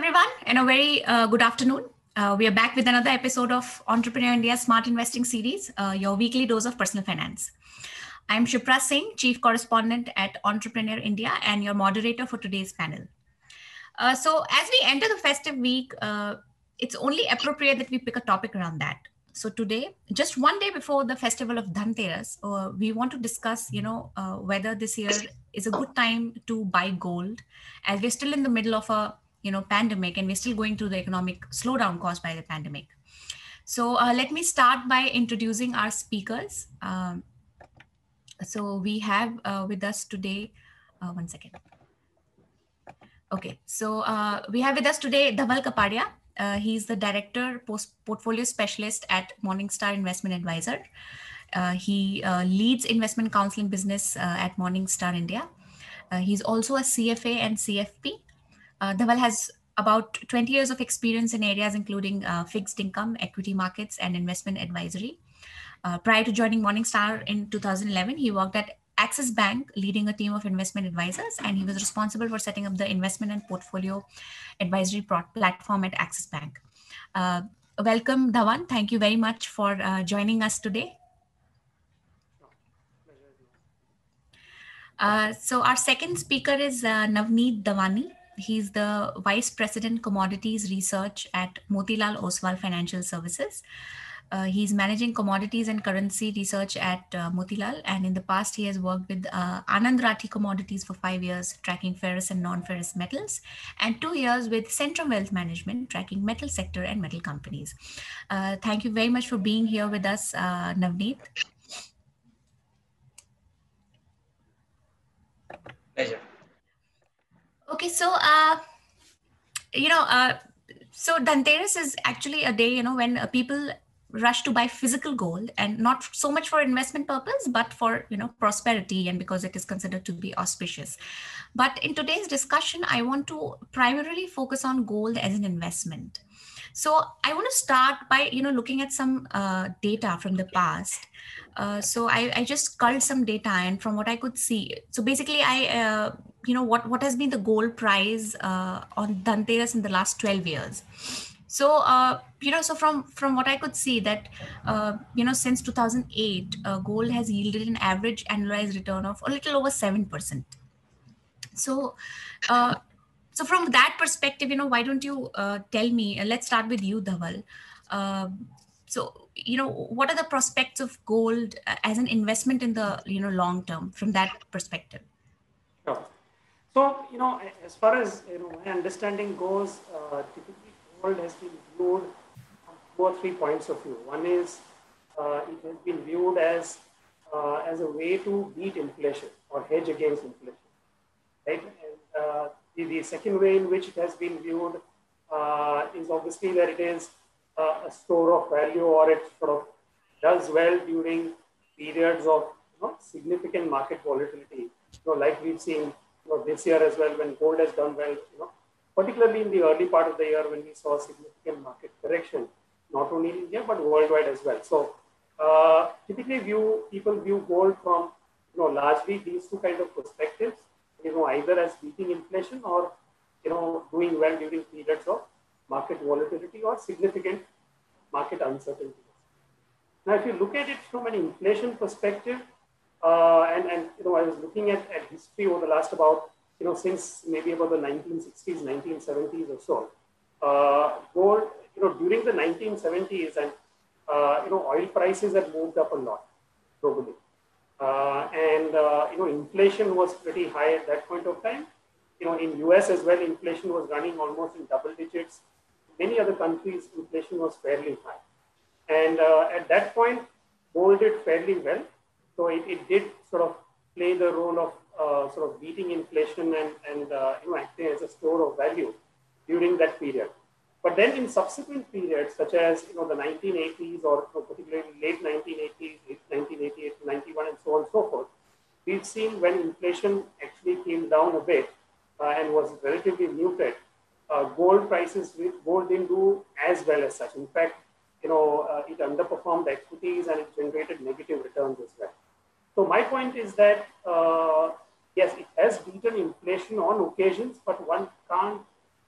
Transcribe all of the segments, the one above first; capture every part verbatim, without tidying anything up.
everyone, and a very uh, good afternoon. Uh, we are back with another episode of Entrepreneur India's Smart Investing Series, uh, your weekly dose of personal finance. I'm Shipra Singh, Chief Correspondent at Entrepreneur India, and your moderator for today's panel. Uh, so, as we enter the festive week, uh, it's only appropriate that we pick a topic around that. So today, just one day before the festival of Dhanteras, uh, we want to discuss, you know, uh, whether this year is a good time to buy gold, as we're still in the middle of a, you know, pandemic, and we're still going through the economic slowdown caused by the pandemic. So uh, let me start by introducing our speakers. Um, so we have uh, with us today, uh, one second. Okay, so uh, we have with us today Dhaval Kapadia. Uh, he's the Director, Post Portfolio Specialist at Morningstar Investment Advisor. Uh, he uh, leads investment counseling business uh, at Morningstar India. Uh, he's also a C F A and C F P. Uh, Dhaval has about twenty years of experience in areas including uh, fixed income, equity markets, and investment advisory. Uh, prior to joining Morningstar in two thousand eleven, he worked at Axis Bank, leading a team of investment advisors, and he was responsible for setting up the investment and portfolio advisory platform at Axis Bank. Uh, welcome, Dhawan. Thank you very much for uh, joining us today. Uh, so our second speaker is uh, Navneet Dawani. He's the Vice President Commodities Research at Motilal Oswal Financial Services. Uh, he's managing commodities and currency research at uh, Motilal, and in the past he has worked with uh, Anand Rathi Commodities for five years, tracking ferrous and non-ferrous metals, and two years with Centrum Wealth Management, tracking metal sector and metal companies. Uh, thank you very much for being here with us, uh, Navneet. Pleasure. Okay, so uh, you know, uh, so Dhanteras is actually a day, you know, when uh, people rush to buy physical gold, and not so much for investment purpose, but for, you know, prosperity, and because it is considered to be auspicious. But in today's discussion, I want to primarily focus on gold as an investment. So I want to start by, you know, looking at some uh, data from the past. Uh, so I, I just culled some data, and from what I could see, so basically I, uh, you know, what, what has been the gold price uh, on Dhanteras in the last twelve years. So, uh, you know, so from, from what I could see that, uh, you know, since two thousand eight, uh, gold has yielded an average annualized return of a little over seven percent. So, uh, so from that perspective, you know, why don't you uh, tell me, uh, let's start with you, Dhaval. Uh, so, you know, what are the prospects of gold uh, as an investment in the, you know, long term from that perspective? Sure. So, you know, as far as, you know, my understanding goes, uh, typically gold has been viewed from two or three points of view. One is uh, it has been viewed as uh, as a way to beat inflation or hedge against inflation, right? And uh, the, the second way in which it has been viewed uh, is obviously that it is uh, a store of value, or it sort of does well during periods of, you know, significant market volatility. You know, like we've seen, you know, this year as well, when gold has done well, you know, particularly in the early part of the year when we saw significant market correction, not only in India but worldwide as well. So uh, typically, view people view gold from, you know, largely these two kind of perspectives. You know, either as beating inflation, or, you know, doing well during periods of market volatility or significant market uncertainty. Now, if you look at it from an inflation perspective, uh, and, and, you know, I was looking at, at history over the last about, you know, since maybe about the nineteen sixties, nineteen seventies or so, uh, gold, you know, during the nineteen seventies, and, uh, you know, oil prices had moved up a lot globally. Uh, and, uh, you know, inflation was pretty high at that point of time. You know, in U S as well, inflation was running almost in double digits. Many other countries, inflation was fairly high. And uh, at that point, gold did fairly well. So it, it did sort of play the role of uh, sort of beating inflation and, and uh, you know, acting as a store of value during that period. But then in subsequent periods, such as, you know, the nineteen eighties, or, you know, particularly late nineteen eighties, nineteen eighty-eight to ninety-one, and so on and so forth, we've seen when inflation actually came down a bit uh, and was relatively muted, uh, gold prices, gold didn't do as well as such. In fact, you know, uh, it underperformed equities and it generated negative returns as well. So my point is that, uh, yes, it has beaten inflation on occasions, but one can't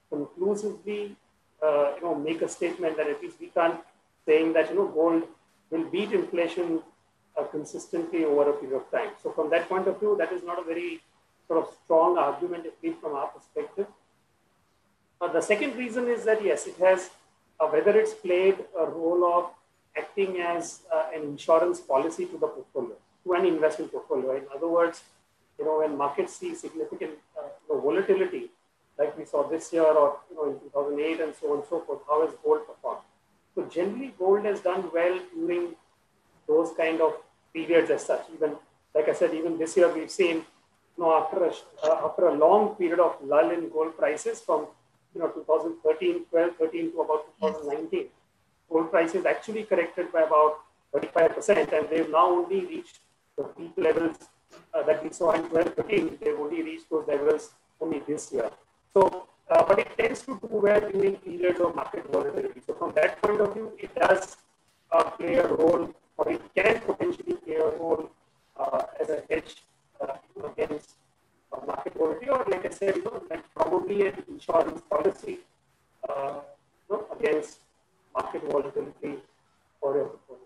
conclusively, uh, you know, make a statement that at least we can't saying that, you know, gold will beat inflation uh, consistently over a period of time. So from that point of view, that is not a very sort of strong argument, at least from our perspective. Uh, the second reason is that, yes, it has, uh, whether it's played a role of acting as uh, an insurance policy to the portfolio, to an investment portfolio. In other words, you know, when markets see significant uh, you know, volatility, like we saw this year or, you know, in two thousand eight and so on and so forth, how has gold performed? So generally, gold has done well during those kind of periods as such. Even, like I said, even this year we've seen, you know, after a, uh, after a long period of lull in gold prices from, you know, two thousand thirteen, twelve, thirteen to about two thousand nineteen, yes, gold prices actually corrected by about thirty-five percent, and they've now only reached the peak levels uh, that we saw in twelve, thirteen. They've only reached those levels only this year. So, uh, but it tends to do well during periods of market volatility. So from that point of view, it does uh, play a role, or it can potentially play a role uh, as a hedge uh, against uh, market volatility, or like I said, you know, like probably an insurance policy uh, you know, against market volatility for your portfolio.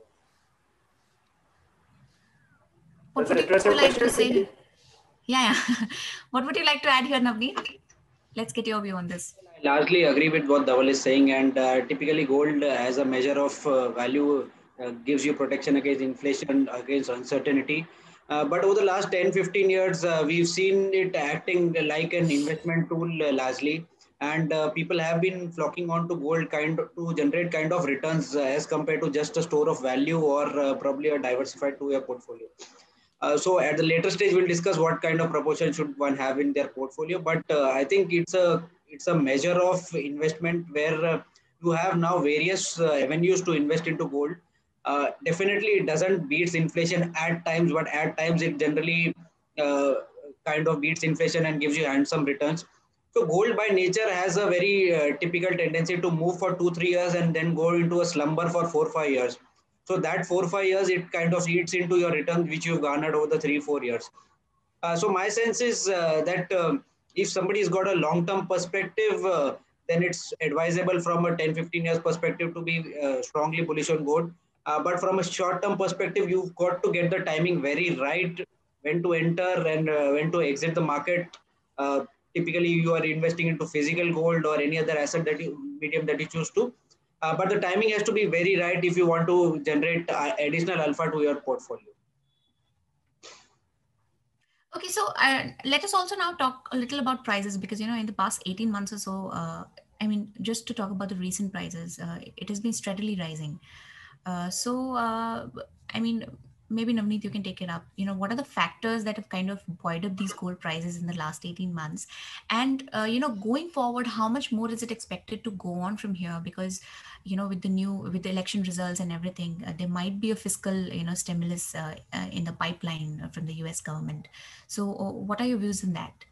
What would you like to say? Yeah, yeah. What would you like to add here, Navneet? Let's get your view on this. I largely agree with what Dhaval is saying, and uh, typically gold as a measure of uh, value uh, gives you protection against inflation, against uncertainty. Uh, but over the last ten, fifteen years, uh, we've seen it acting like an investment tool uh, largely, and uh, people have been flocking onto gold kind of, to generate kind of returns uh, as compared to just a store of value or uh, probably a diversified to your portfolio. Uh, so at the later stage, we'll discuss what kind of proportion should one have in their portfolio. But uh, I think it's a it's a measure of investment where uh, you have now various uh, avenues to invest into gold. Uh, definitely, it doesn't beats inflation at times, but at times it generally uh, kind of beats inflation and gives you handsome returns. So gold by nature has a very uh, typical tendency to move for two, three years and then go into a slumber for four, five years. So that four, five years, it kind of eats into your return, which you've garnered over the three, four years. Uh, so my sense is uh, that um, if somebody's got a long-term perspective, uh, then it's advisable from a ten, fifteen years perspective to be uh, strongly bullish on gold. Uh, but from a short-term perspective, you've got to get the timing very right, when to enter and uh, when to exit the market. Uh, typically, you are investing into physical gold or any other asset that you, medium that you choose to. Uh, but the timing has to be very right if you want to generate uh, additional alpha to your portfolio. Okay, so uh, let us also now talk a little about prices, because, you know, in the past eighteen months or so, uh, I mean, just to talk about the recent prices, uh, it has been steadily rising. Uh, so, uh, I mean, maybe Navneet, you can take it up. You know, what are the factors that have kind of buoyed up these gold prices in the last eighteen months? And, uh, you know, going forward, how much more is it expected to go on from here? Because, you know, with the new, with the election results and everything, uh, there might be a fiscal, you know, stimulus uh, uh, in the pipeline from the U S government. So uh, what are your views on that?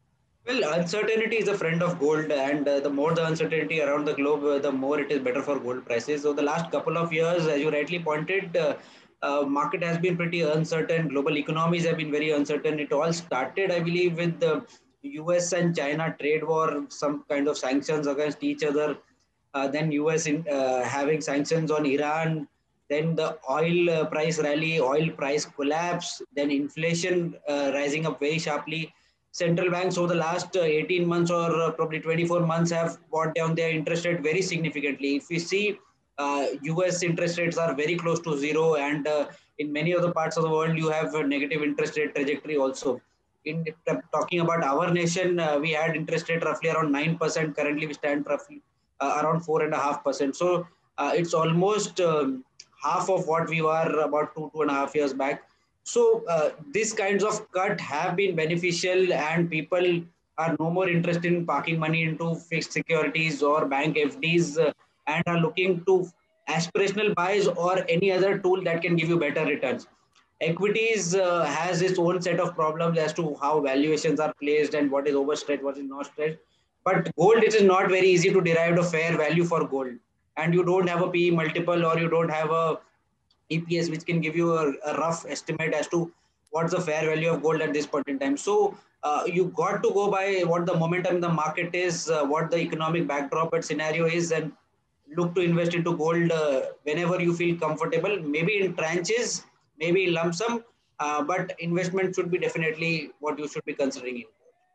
Well, uncertainty is a friend of gold, and uh, the more the uncertainty around the globe, uh, the more it is better for gold prices. So the last couple of years, as you rightly pointed, uh, uh, market has been pretty uncertain. Global economies have been very uncertain. It all started, I believe, with the U S and China trade war, some kind of sanctions against each other. Uh, then U S in, uh, having sanctions on Iran. Then the oil uh, price rally, oil price collapse. Then inflation uh, rising up very sharply. Central banks over the last uh, eighteen months or uh, probably twenty-four months have brought down their interest rate very significantly. If we see uh, U S interest rates are very close to zero, and uh, in many other parts of the world, you have a negative interest rate trajectory also. In uh, talking about our nation, uh, we had interest rate roughly around nine percent. Currently, we stand roughly uh, around four and a half percent. So uh, it's almost um, half of what we were about two, two and a half years back. So uh, these kinds of cut have been beneficial, and people are no more interested in parking money into fixed securities or bank F Ds uh, and are looking to aspirational buys or any other tool that can give you better returns. Equities uh, has its own set of problems as to how valuations are placed and what is overstretched, what is not stretched. But gold, it is not very easy to derive a fair value for gold. And you don't have a P E multiple, or you don't have a E P S, which can give you a, a rough estimate as to what's the fair value of gold at this point in time. So Uh, you got to go by what the momentum in the market is, uh, what the economic backdrop and scenario is, and look to invest into gold uh, whenever you feel comfortable, maybe in tranches, maybe in lump sum, uh, but investment should be definitely what you should be considering in.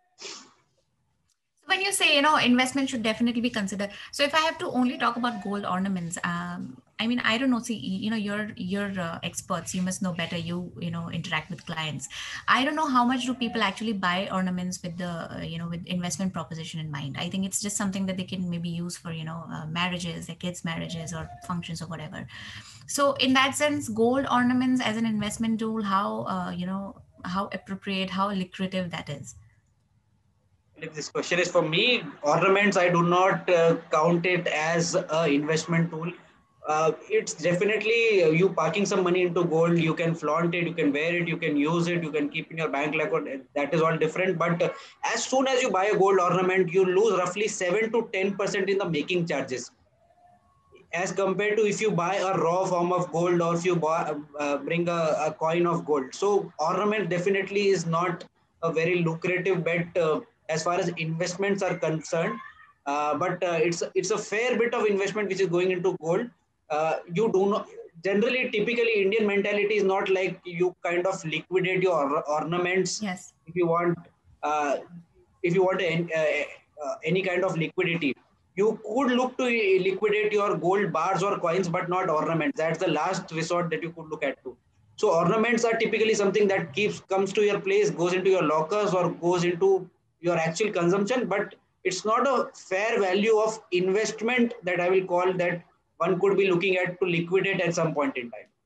When you say, you know, investment should definitely be considered. So if I have to only talk about gold ornaments, um, I mean, I don't know. See, you know, you're you're uh, experts. You must know better. You you know interact with clients. I don't know how much do people actually buy ornaments with the uh, you know with investment proposition in mind. I think it's just something that they can maybe use for you know uh, marriages, their kids' marriages or functions or whatever. So in that sense, gold ornaments as an investment tool, how uh, you know how appropriate, how lucrative that is. If this question is for me, ornaments, I do not uh, count it as a investment tool. Uh, it's definitely uh, you parking some money into gold. You can flaunt it, you can wear it, you can use it, you can keep in your bank record. That is all different. But uh, as soon as you buy a gold ornament, you lose roughly seven to ten percent in the making charges, as compared to if you buy a raw form of gold or if you buy, uh, bring a, a coin of gold. So ornament definitely is not a very lucrative bet uh, as far as investments are concerned. Uh, but uh, it's it's a fair bit of investment which is going into gold. Uh, you do not generally, typically Indian mentality is not like you kind of liquidate your or- ornaments Yes. if you want. Uh, if you want a, uh, uh, any kind of liquidity, you could look to liquidate your gold bars or coins, but not ornaments. That's the last resort that you could look at to. So ornaments are typically something that keeps comes to your place, goes into your lockers or goes into your actual consumption, but it's not a fair value of investment that I will call that one could be looking at to liquidate at some point in time.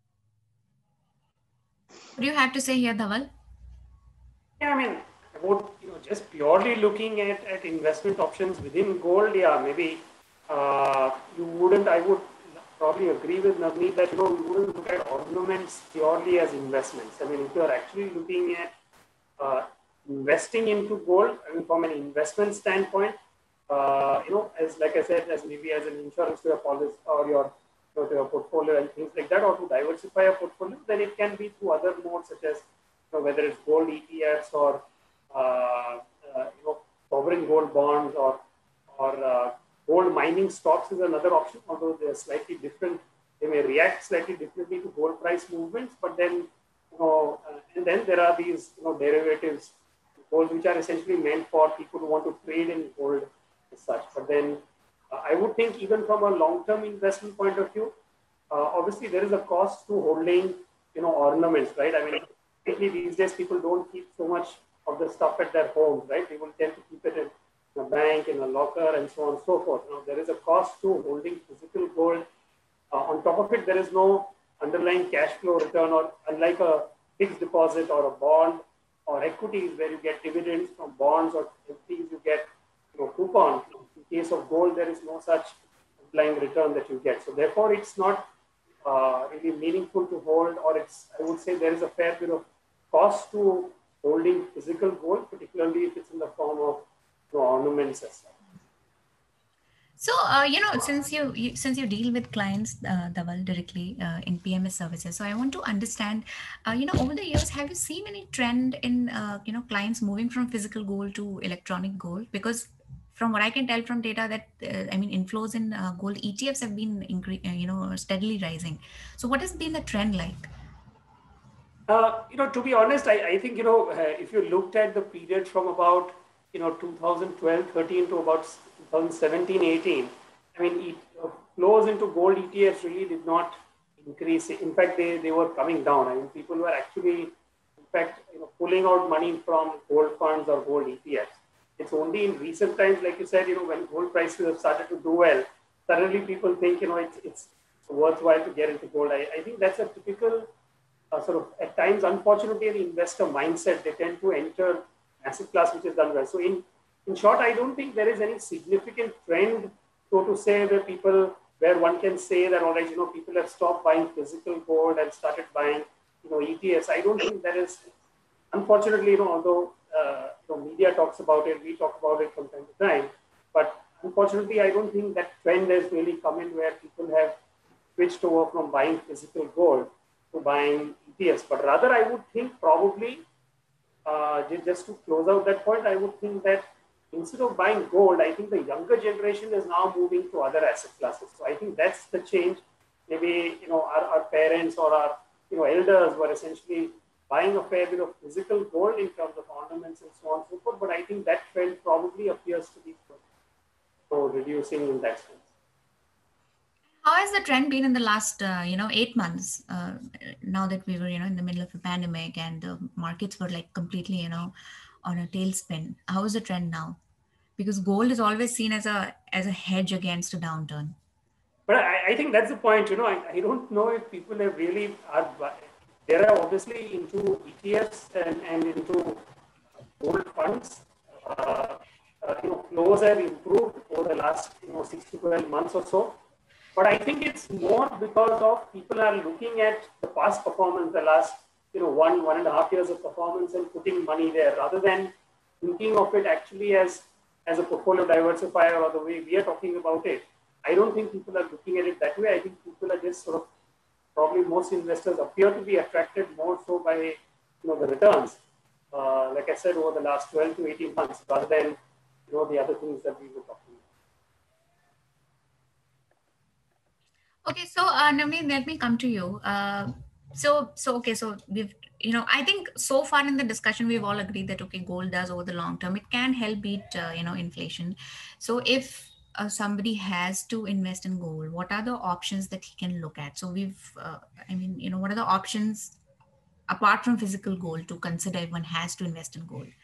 What do you have to say here, Dhaval? Yeah, I mean, about you know just purely looking at, at investment options within gold, yeah, maybe uh, you wouldn't. I would probably agree with Navneet that you know you wouldn't look at ornaments purely as investments. I mean, if you are actually looking at uh, investing into gold, I mean, from an investment standpoint, uh, you know, as like I said, as maybe as an insurance to your policy or your you know, to your portfolio and things like that, or to diversify your portfolio, then it can be through other modes such as you know, whether it's gold E T Fs or uh, uh, you know sovereign gold bonds or or uh, gold mining stocks is another option, although they're slightly different. They may react slightly differently to gold price movements, but then you know, uh, and then there are these you know derivatives, gold which are essentially meant for people who want to trade in gold as such. But then uh, I would think even from a long-term investment point of view, uh, obviously there is a cost to holding you know ornaments, right? I mean, these days people don't keep so much of the stuff at their homes, right? They will tend to keep it in a bank, in a locker, and so on and so forth. Now, there is a cost to holding physical gold. Uh, on top of it, there is no underlying cash flow return, or unlike a fixed deposit or a bond or equities where you get dividends from bonds or F Ds, you get you know, coupon. In case of gold, there is no such underlying return that you get. So therefore, it's not uh, really meaningful to hold, or it's, I would say there is a fair bit of cost to holding physical gold, particularly if it's in the form of you know, ornaments as such. So, uh, you know, since you, you since you deal with clients, uh, Dhaval, directly uh, in P M S services, so I want to understand, uh, you know, over the years, have you seen any trend in, uh, you know, clients moving from physical gold to electronic gold? Because from what I can tell from data that, uh, I mean, inflows in uh, gold E T Fs have been, incre- uh, you know, steadily rising. So what has been the trend like? Uh, you know, to be honest, I, I think, you know, uh, if you looked at the period from about, you know, two thousand twelve, thirteen to about two thousand seventeen, eighteen, I mean, it, uh, flows into gold E T Fs really did not increase. In fact, they, they were coming down. I mean, people were actually, in fact, you know, pulling out money from gold funds or gold E T Fs. It's only in recent times, like you said, you know, when gold prices have started to do well, suddenly people think, you know, it's, it's worthwhile to get into gold. I, I think that's a typical Uh, sort of at times, unfortunately, the investor mindset, they tend to enter asset class which is done well. So in, in short, I don't think there is any significant trend, so to say, where people, where one can say that, all right, you know, people have stopped buying physical gold and started buying, you know, E T Fs. I don't think there is, unfortunately, you know, although uh, you know, media talks about it, we talk about it from time to time, but unfortunately, I don't think that trend has really come in where people have switched over from buying physical gold to buying E T Fs. But rather, I would think probably uh, just to close out that point, I would think that instead of buying gold, I think the younger generation is now moving to other asset classes. So I think that's the change. Maybe, you know, our, our parents or our, you know, elders were essentially buying a fair bit of physical gold in terms of ornaments and so on and so forth. But I think that trend probably appears to be so reducing in that sense. How has the trend been in the last, uh, you know, eight months? Uh, now that we were, you know, in the middle of a pandemic and the markets were like completely, you know, on a tailspin. How is the trend now? Because gold is always seen as a as a hedge against a downturn. But I, I think that's the point. You know, I, I don't know if people have really are. There are obviously into E T Fs and, and into gold funds. Uh, uh, you know, flows have improved over the last you know six to twelve months or so. But I think it's more because of people are looking at the past performance, the last you know one one and a half years of performance, and putting money there, rather than thinking of it actually as as a portfolio diversifier or the way we are talking about it. I don't think people are looking at it that way. I think people are just sort of, probably most investors appear to be attracted more so by you know the returns, uh, like I said, over the last twelve to eighteen months, rather than you know the other things that we were talking about. Okay, so uh, Navneet, let me come to you. Uh, so so okay, so we've you know I think so far in the discussion we've all agreed that okay, gold does over the long term it can help beat uh, you know inflation. So if uh, somebody has to invest in gold, what are the options that he can look at? So we've, uh, I mean, you know, what are the options apart from physical gold to consider if one has to invest in gold?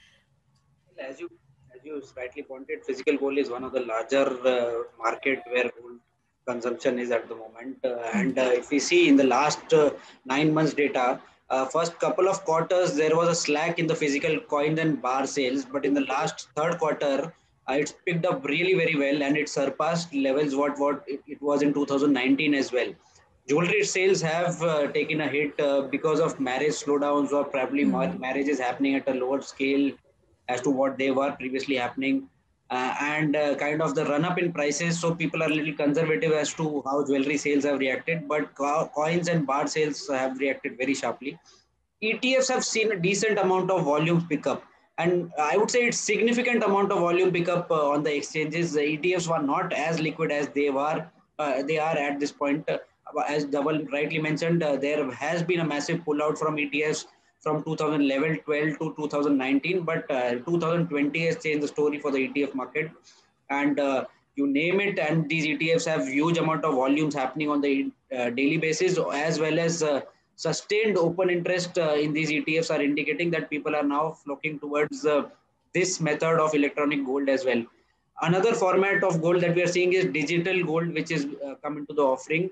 As you as you rightly pointed, physical gold is one of the larger uh, market where gold consumption is at the moment. Uh, and uh, if we see in the last uh, nine months data, uh, first couple of quarters there was a slack in the physical coin and bar sales, but in the last third quarter uh, it's picked up really very well and it surpassed levels what what it, it was in two thousand nineteen as well. Jewelry sales have uh, taken a hit uh, because of marriage slowdowns or probably mar- marriages happening at a lower scale as to what they were previously happening, uh, and uh, kind of the run up in prices. So people are a little conservative as to how jewelry sales have reacted, but co- coins and bar sales have reacted very sharply. E T Fs have seen a decent amount of volume pickup, and I would say it's significant amount of volume pickup uh, on the exchanges. The E T Fs were not as liquid as they were. Uh, they are at this point. Uh, as Dhaval rightly mentioned, uh, there has been a massive pullout from E T Fs from two thousand eleven twelve to two thousand nineteen, but uh, two thousand twenty has changed the story for the E T F market, and uh, you name it, and these E T Fs have huge amount of volumes happening on the uh, daily basis, as well as uh, sustained open interest uh, in these E T Fs are indicating that people are now flocking towards uh, this method of electronic gold as well. Another format of gold that we are seeing is digital gold, which is uh, come into the offering,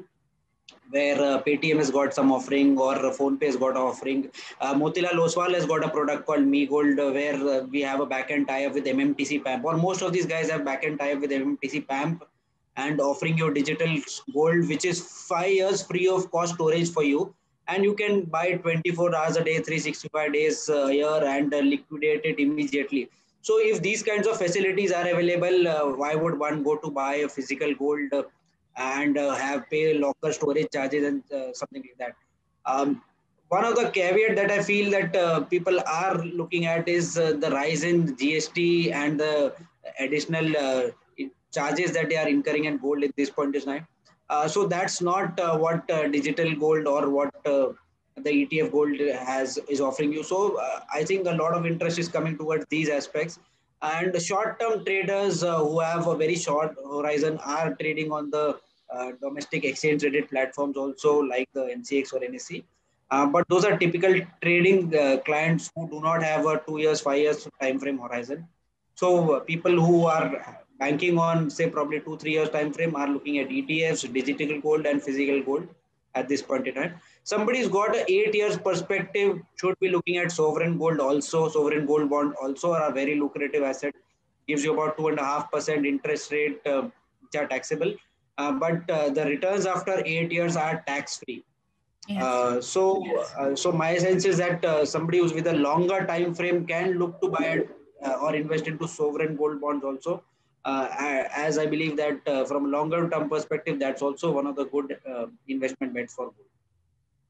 where uh, Paytm has got some offering or PhonePe has got an offering. Uh, Motilal Oswal has got a product called Me Gold, uh, where uh, we have a backend tie-up with M M T C PAMP, or most of these guys have backend tie-up with M M T C PAMP and offering you digital gold, which is five years free of cost storage for you. And you can buy twenty-four hours a day, three hundred sixty-five days a year, and uh, liquidate it immediately. So if these kinds of facilities are available, uh, why would one go to buy a physical gold uh, and uh, have pay locker storage charges and uh, something like that? Um, one of the caveat that I feel that uh, people are looking at is uh, the rise in G S T and the additional uh, charges that they are incurring in gold at this point in time. Uh, so that's not uh, what uh, digital gold or what uh, the E T F gold has is offering you. So uh, I think a lot of interest is coming towards these aspects. And short-term traders uh, who have a very short horizon are trading on the uh, domestic exchange traded platforms also, like the N C X or N S E. Uh, but those are typical trading uh, clients who do not have a two years, five years time frame horizon. So uh, people who are banking on, say, probably two, three years time frame are looking at E T Fs, digital gold and physical gold at this point in time. Somebody's got an eight years perspective should be looking at sovereign gold also. Sovereign gold bond also are a very lucrative asset. Gives you about two and a half percent interest rate, uh, which are taxable. Uh, but uh, the returns after eight years are tax free. Yes. Uh, so, uh, so my sense is that uh, somebody who's with a longer time frame can look to buy uh, or invest into sovereign gold bonds also. Uh, as I believe that uh, from a longer term perspective, that's also one of the good uh, investment bets for gold.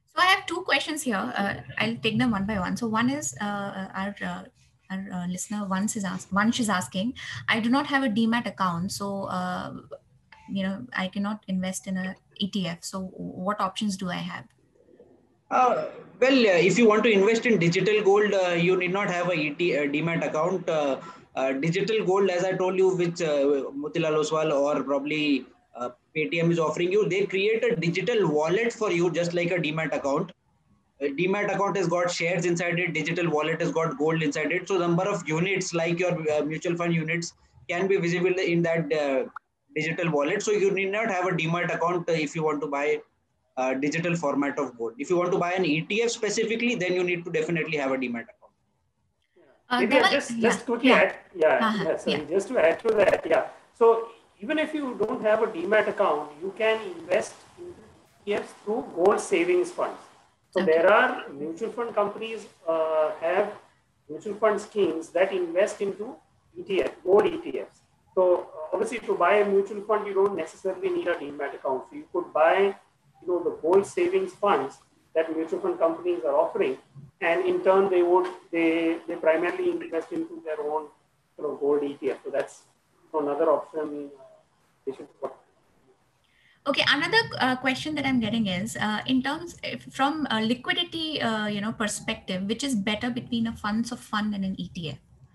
So I have two questions here. Uh, I'll take them one by one. So one is uh, our uh, our uh, listener once is ask once is asking, I do not have a demat account, so uh, you know I cannot invest in a E T F. So what options do I have? Uh, well, uh, if you want to invest in digital gold, uh, you need not have a E T, uh, demat account. Uh, uh, digital gold, as I told you, which uh, Motilal Oswal or probably uh, Paytm is offering you, they create a digital wallet for you, just like a demat account. A demat account has got shares inside it. Digital wallet has got gold inside it. So number of units, like your uh, mutual fund units, can be visible in that uh, digital wallet. So you need not have a demat account uh, if you want to buy uh, digital format of gold. If you want to buy an E T F specifically, then you need to definitely have a demat account. Uh, Maybe I Deval, just yeah, just quickly yeah, add, yeah, uh-huh, yeah. yeah. Sorry, just to add to that, yeah. So even if you don't have a demat account, you can invest in E T Fs through gold savings funds. So Okay. there are mutual fund companies uh, have mutual fund schemes that invest into E T F, gold E T Fs. So uh, obviously, to buy a mutual fund, you don't necessarily need a demat account. So you could buy, you know, the gold savings funds that mutual fund companies are offering, and in turn, they would they they primarily invest into their own, you know, gold E T F. So that's another option uh, they should. Okay, another uh, question that I'm getting is uh, in terms if, from a liquidity, uh, you know, perspective, which is better between a funds of fund and an E T F?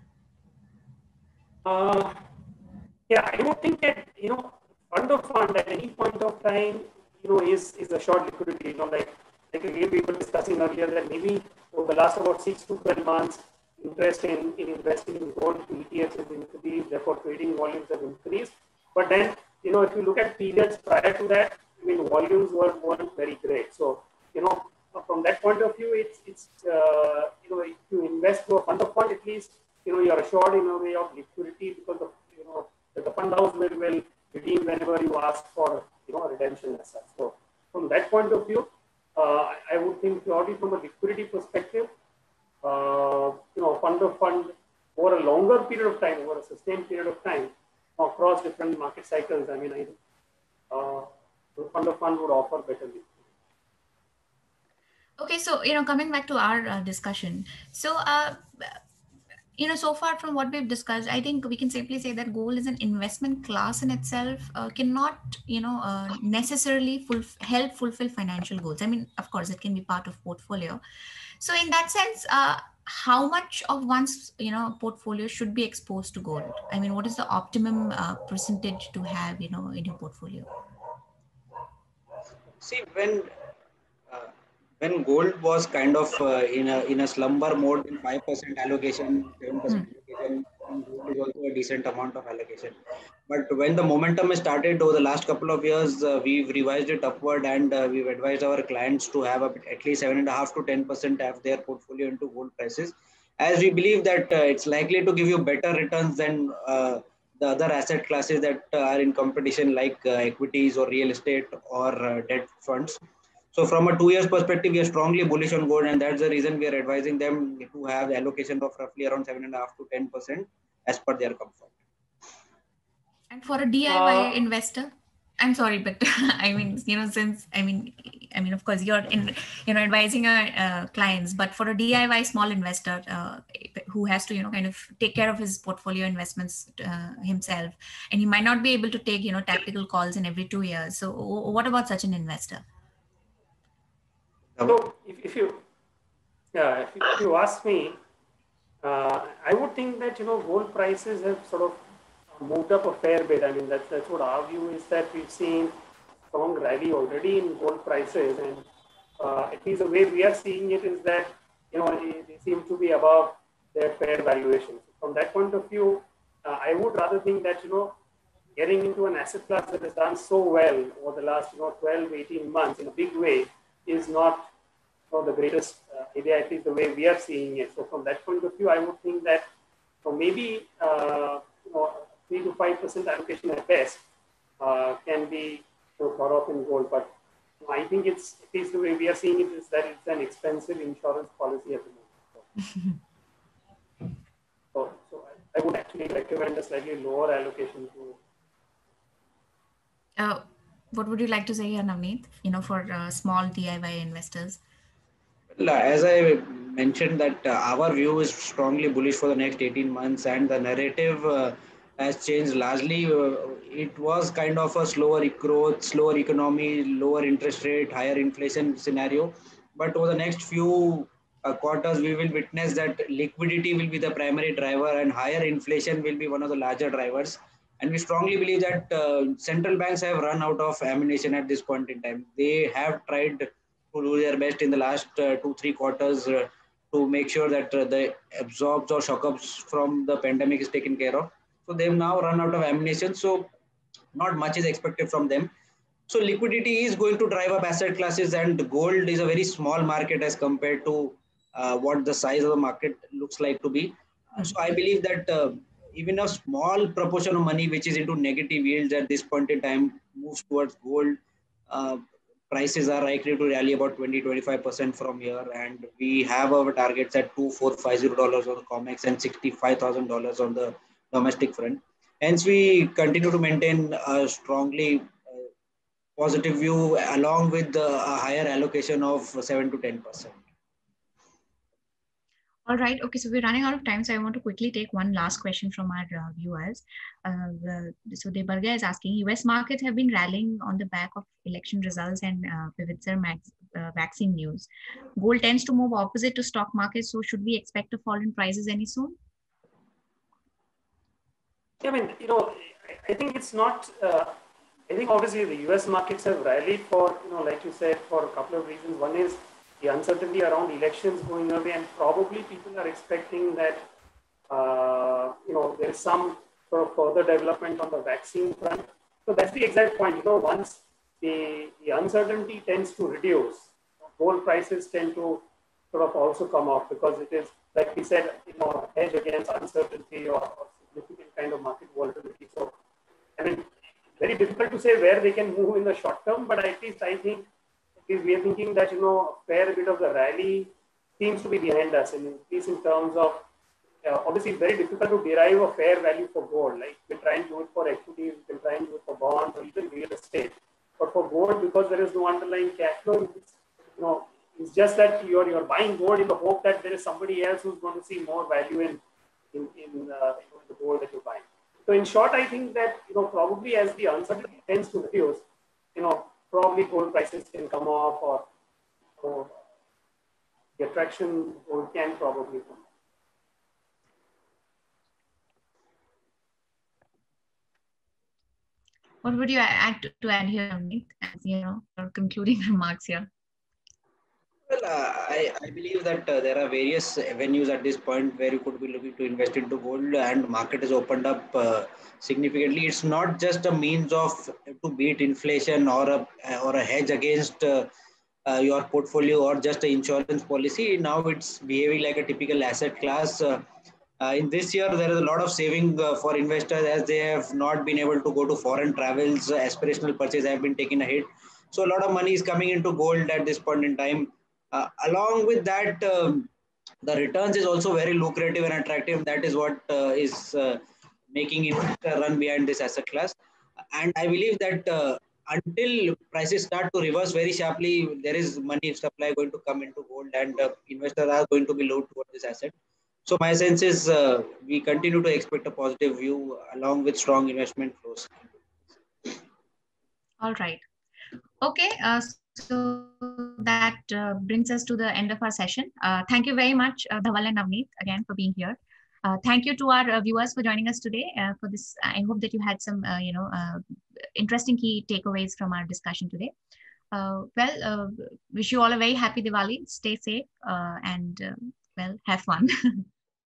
Uh, yeah, I would think that, you know, fund of fund at any point of time, you know, is is a short liquidity. You know, like like again we were discussing earlier that maybe over the last about six to twelve months, interest in, in investing in gold E T Fs has increased, therefore trading volumes have increased. But then, you know, if you look at periods prior to that, I mean, volumes were weren't very great. So, you know, from that point of view, it's it's uh, you know, if you invest to a fund of fund, at least, you know, you're assured in a way of liquidity because of, you know, that the fund house will, will redeem whenever you ask for, you know, redemption as such. So from that point of view, uh, I would think purely from a liquidity perspective, uh, you know, fund of fund over a longer period of time, over a sustained period of time, across different market cycles, I mean, I uh, the fund of fund would offer better liquidity. Okay, so you know, coming back to our uh, discussion, so uh, you know, so far from what we've discussed, I think we can safely say that gold is an investment class in itself, uh, cannot, you know, uh, necessarily full, help fulfill financial goals. I mean, of course, it can be part of portfolio. So in that sense, uh, how much of one's, you know, portfolio should be exposed to gold? I mean, what is the optimum uh, percentage to have, you know, in your portfolio? See, when uh, when gold was kind of uh, in a in a slumber mode, in five percent allocation, seven Hmm. percent allocation, then gold is also a decent amount of allocation. But when the momentum has started over the last couple of years, uh, we've revised it upward, and uh, we've advised our clients to have a, at least seven and a half to ten percent of their portfolio into gold prices, as we believe that uh, it's likely to give you better returns than uh, the other asset classes that uh, are in competition, like uh, equities or real estate or uh, debt funds. So from a two years perspective, we are strongly bullish on gold, and that's the reason we are advising them to have allocation of roughly around seven and a half to ten percent as per their comfort. And for a D I Y Uh, investor, I'm sorry, but I mean, you know, since I mean, I mean, of course, you're in, you know, advising our uh, clients, but for a D I Y small investor uh, who has to, you know, kind of take care of his portfolio investments uh, himself, and he might not be able to take, you know, tactical calls in every two years. So, w- what about such an investor? Um, so if, if you yeah if you, if you ask me, uh, I would think that, you know, gold prices have sort of moved up a fair bit. I mean, that's that's what our view is, that we've seen strong rally already in gold prices, and uh, at least the way we are seeing it is that, you know, they, they seem to be above their fair valuations. From that point of view, uh, I would rather think that, you know, getting into an asset class that has done so well over the last, you know, twelve, eighteen months in a big way is not, you know, the greatest uh, idea, at least the way we are seeing it. So from that point of view, I would think that, so maybe uh, you know, three to five percent allocation at best uh, can be, you know, thought of in gold. But you know, I think it's, at least the way we are seeing it, is that it's an expensive insurance policy at the moment. So, so, so I, I would actually recommend a slightly lower allocation to. Uh, What would you like to say here, Navneet, you know, for uh, small D I Y investors? Well, as I mentioned, that uh, our view is strongly bullish for the next eighteen months, and the narrative uh, has changed largely. Uh, it was kind of a slower e- growth, slower economy, lower interest rate, higher inflation scenario. But over the next few uh, quarters, we will witness that liquidity will be the primary driver, and higher inflation will be one of the larger drivers. And we strongly believe that uh, central banks have run out of ammunition at this point in time. They have tried to do their best in the last uh, two three quarters uh, to make sure that uh, the absorbs or shock ups from the pandemic is taken care of. So they've now run out of ammunition. So not much is expected from them. So liquidity is going to drive up asset classes, and gold is a very small market as compared to uh, what the size of the market looks like to be. Uh, so I believe that uh, even a small proportion of money which is into negative yields at this point in time moves towards gold. Uh, Prices are likely to rally about twenty to twenty-five percent from here, and we have our targets at two thousand four hundred fifty dollars on the COMEX and sixty-five thousand dollars on the domestic front. Hence, we continue to maintain a strongly uh, positive view along with the, a higher allocation of seven to ten percent. All right. Okay. So we're running out of time. So I want to quickly take one last question from our uh, viewers. Uh, the, so Debarga is asking, U S markets have been rallying on the back of election results and uh, Pfizer max, uh, vaccine news. Gold tends to move opposite to stock markets. So should we expect a fall in prices any soon? I mean, you know, I, I think it's not, uh, I think obviously the U S markets have rallied for, you know, like you said, for a couple of reasons. One is the uncertainty around elections going away, and probably people are expecting that, uh, you know, there is some sort of further development on the vaccine front. So that's the exact point. You know, once the, the uncertainty tends to reduce, gold prices tend to sort of also come off, because it is, like we said, you know, hedge against uncertainty or, or significant kind of market volatility. So, I mean, very difficult to say where they can move in the short term, but at least I think we are thinking that, you know, a fair bit of the rally seems to be behind us, and at least in terms of, uh, obviously it's very difficult to derive a fair value for gold. Like we can try and do it for equities, we can try and do it for bonds or even real estate. But for gold, because there is no underlying cash flow, it's, you know, it's just that you're you're buying gold in the hope that there is somebody else who's going to see more value in in, in, uh, in the gold that you're buying. So in short, I think that, you know, probably as the uncertainty tends to reduce, you know, probably gold prices can come off, or, or the attraction gold can probably come off. What would you add to, to add here, Navneet, as you know, your concluding remarks here? Well, uh, I, I believe that uh, there are various avenues at this point where you could be looking to invest into gold, and market has opened up uh, significantly. It's not just a means of to beat inflation or a or a hedge against uh, uh, your portfolio or just an insurance policy. Now it's behaving like a typical asset class. Uh, uh, in this year, there is a lot of saving uh, for investors as they have not been able to go to foreign travels. Uh, aspirational purchases have been taken a hit. So a lot of money is coming into gold at this point in time. Uh, along with that, um, the returns is also very lucrative and attractive. That is what uh, is uh, making it run behind this asset class. And I believe that uh, until prices start to reverse very sharply, there is money supply going to come into gold, and uh, investors are going to be lured towards this asset. So my sense is uh, we continue to expect a positive view along with strong investment flows. All right. Okay. Uh, so that uh, brings us to the end of our session. Uh, thank you very much, uh, Dhaval and Navneet, again for being here. Uh, thank you to our uh, viewers for joining us today. Uh, for this, I hope that you had some, uh, you know, uh, interesting key takeaways from our discussion today. Uh, well, uh, wish you all a very happy Diwali. Stay safe uh, and uh, well, have fun.